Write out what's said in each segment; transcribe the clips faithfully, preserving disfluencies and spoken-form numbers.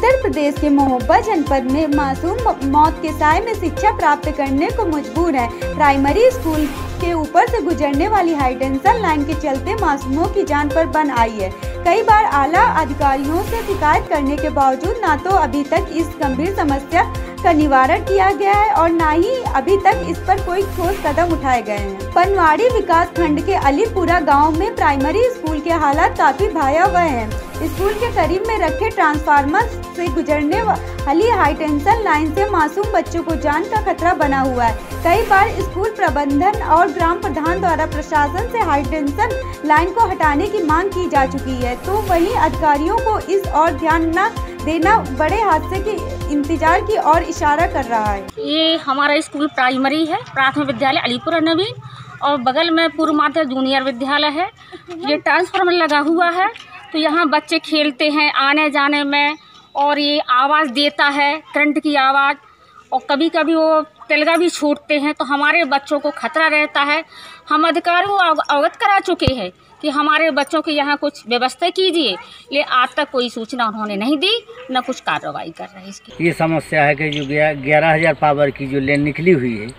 उत्तर प्रदेश के महोबा जनपद में मासूम मौत के साए में शिक्षा प्राप्त करने को मजबूर है। प्राइमरी स्कूल के ऊपर से गुजरने वाली हाई टेंशन लाइन के चलते मासूमों की जान पर बन आई है। कई बार आला अधिकारियों से शिकायत करने के बावजूद ना तो अभी तक इस गंभीर समस्या का निवारण किया गया है और न ही अभी तक इस पर कोई ठोस कदम उठाए गए हैं। पनवाड़ी विकास खंड के अलीपुरा गांव में प्राइमरी स्कूल के हालात काफी भयावह हैं। स्कूल के करीब में रखे ट्रांसफार्मर से गुजरने वाली हाई टेंशन लाइन से मासूम बच्चों को जान का खतरा बना हुआ है। कई बार स्कूल प्रबंधन और ग्राम प्रधान द्वारा प्रशासन से हाई टेंशन लाइन को हटाने की मांग की जा चुकी है, तो वहीं अधिकारियों को इस और ध्यान न देना बड़े हादसे के इंतजार की ओर इशारा कर रहा है। ये हमारा स्कूल प्राइमरी है, प्राथमिक विद्यालय अलीपुरा नवीन, और बगल में पूर्व माध्यमिक जूनियर विद्यालय है। ये ट्रांसफार्मर लगा हुआ है, तो यहाँ बच्चे खेलते हैं आने जाने में, और ये आवाज़ देता है, करंट की आवाज़, और कभी कभी वो तिलगा भी छूटते हैं, तो हमारे बच्चों को खतरा रहता है। हम अधिकारियों को अवगत करा चुके हैं कि हमारे बच्चों के यहाँ कुछ व्यवस्था कीजिए, लेकिन आज तक कोई सूचना उन्होंने नहीं दी, न कुछ कार्रवाई कर रहे हैं इसकी। ये समस्या है कि जो ग्यारह हज़ार पावर की जो लेन निकली हुई है,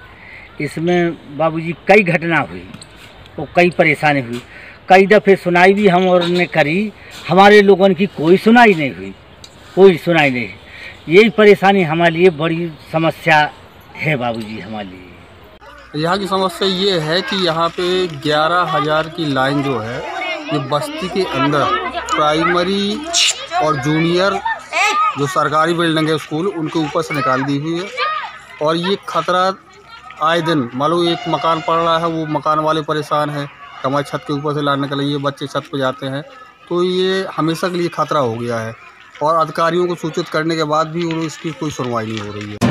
इसमें बाबूजी कई घटना हुई और कई परेशानी हुई। कई दफ़े सुनाई भी हम और ने करी, हमारे लोगों की कोई सुनाई नहीं हुई, कोई सुनाई नहीं। यही परेशानी हमारे लिए बड़ी समस्या है बाबूजी। हमारे लिए यहाँ की समस्या ये है कि यहाँ पे ग्यारह हज़ार की लाइन जो है ये बस्ती के अंदर प्राइमरी और जूनियर जो सरकारी बिल्डिंग है स्कूल, उनके ऊपर से निकाल दी हुई है। और ये खतरा आए दिन, मालूम एक मकान पड़ रहा है, वो मकान वाले परेशान हैं, हमारे छत के ऊपर से लाने के लिए बच्चे छत पर जाते हैं, तो ये हमेशा के लिए खतरा हो गया है। और अधिकारियों को सूचित करने के बाद भी इसकी कोई सुनवाई नहीं हो रही है।